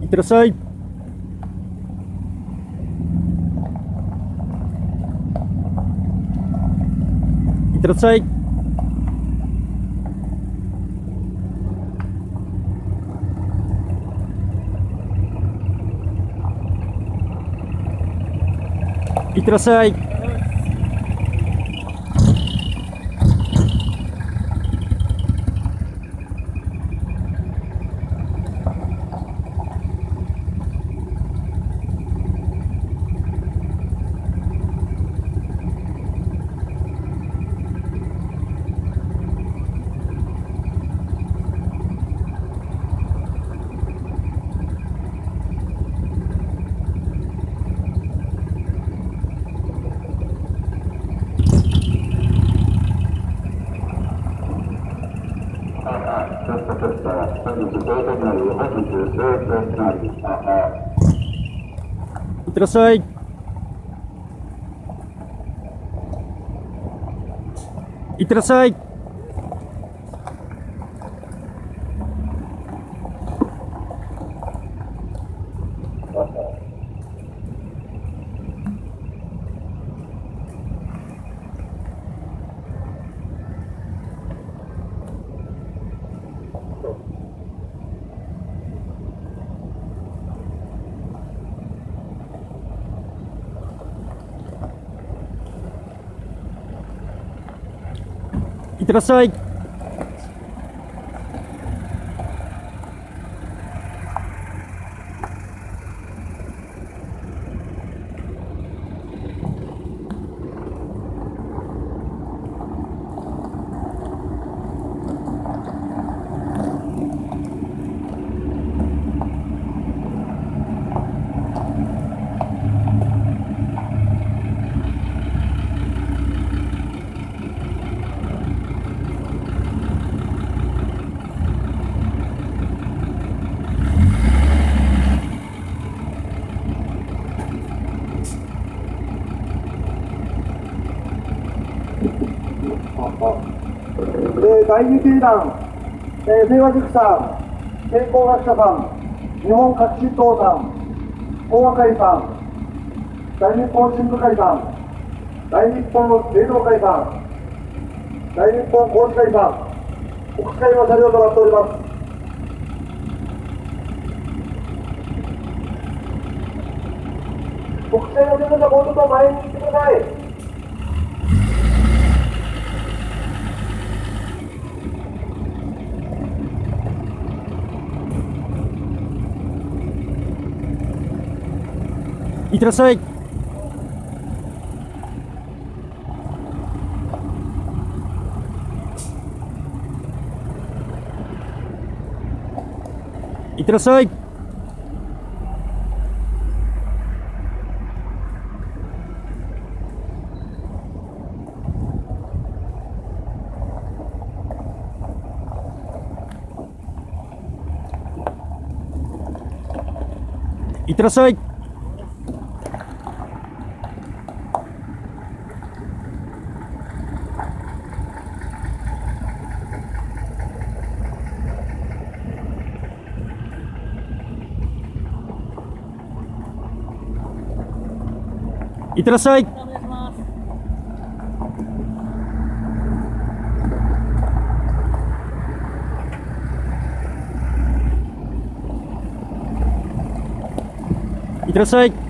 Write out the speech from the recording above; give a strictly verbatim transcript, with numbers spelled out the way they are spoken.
ってらっしゃい。いってらっしゃい。いってらっしゃい。いってらっしゃい。いってらっしゃい。いってらっしゃい。 えー、第二球団、えー、清和塾さん、聖光学者さん、日本革新党さん、大和会さん、大日本新聞会さん、大日本芸能会さん、大日本工事会さん、国会の車両となっております。国会の皆さん、もうちょっと前に行ってください。 いってらっしゃい。いってらっしゃい。いってらっしゃい。いってらっしゃい。いってらっしゃい。